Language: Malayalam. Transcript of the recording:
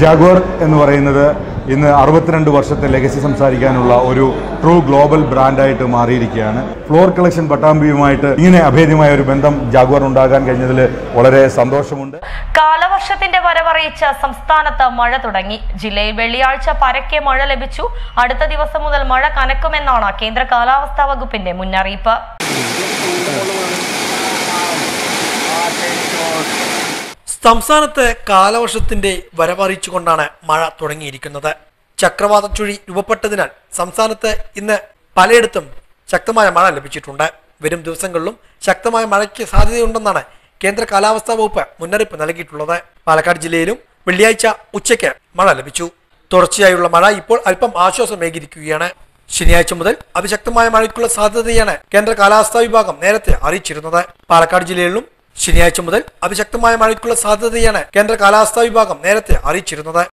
ജാഗ്വർ എന്ന് പറയുന്നത് ഇന്ന് 62 വർഷത്തെ ലെഗസി സംസാരിക്കാനുള്ള ഒരു ട്രൂ ഗ്ലോബൽ ബ്രാൻഡായിട്ട് മാറിയിരിക്കുകയാണ്. ഫ്ലോർ കളക്ഷൻ പട്ടാമ്പിയുമായിട്ട് ഇങ്ങനെ അഭേദ്യമായ ഒരു ബന്ധം ജാഗ്വർ ഉണ്ടാകാൻ കഴിഞ്ഞതിൽ വളരെ സന്തോഷമുണ്ട്. കാലവർഷത്തിന്റെ വരവറിയിച്ച സംസ്ഥാനത്ത് മഴ തുടങ്ങി. ജില്ലയിൽ വെള്ളിയാഴ്ച പരക്കെ മഴ ലഭിച്ചു. അടുത്ത ദിവസം മുതൽ മഴ കനക്കുമെന്നാണ് കേന്ദ്ര കാലാവസ്ഥാ വകുപ്പിന്റെ മുന്നറിയിപ്പ്. സംസ്ഥാനത്ത് കാലവർഷത്തിന്റെ വരവറിയിച്ചുകൊണ്ടാണ് മഴ തുടങ്ങിയിരിക്കുന്നത്. ചക്രവാത ചുഴി രൂപപ്പെട്ടതിനാൽ സംസ്ഥാനത്ത് ഇന്ന് പലയിടത്തും ശക്തമായ മഴ ലഭിച്ചിട്ടുണ്ട്. വരും ദിവസങ്ങളിലും ശക്തമായ മഴയ്ക്ക് സാധ്യതയുണ്ടെന്നാണ് കേന്ദ്ര കാലാവസ്ഥാ വകുപ്പ് മുന്നറിയിപ്പ് നൽകിയിട്ടുള്ളത്. പാലക്കാട് ജില്ലയിലും വെള്ളിയാഴ്ച ഉച്ചയ്ക്ക് മഴ ലഭിച്ചു. തുടർച്ചയായുള്ള മഴ ഇപ്പോൾ അല്പം ആശ്വാസമേകിയിരിക്കുകയാണ്. ശനിയാഴ്ച മുതൽ അതിശക്തമായ മഴയ്ക്കുള്ള സാധ്യതയാണ് കേന്ദ്ര കാലാവസ്ഥാ വിഭാഗം നേരത്തെ അറിയിച്ചിരുന്നത്. പാലക്കാട് ജില്ലയിലും ശനിയാഴ്ച മുതൽ അതിശക്തമായ മഴയ്ക്കുള്ള സാധ്യതയാണ് കേന്ദ്ര കാലാവസ്ഥാ വിഭാഗം നേരത്തെ അറിയിച്ചിരുന്നത്.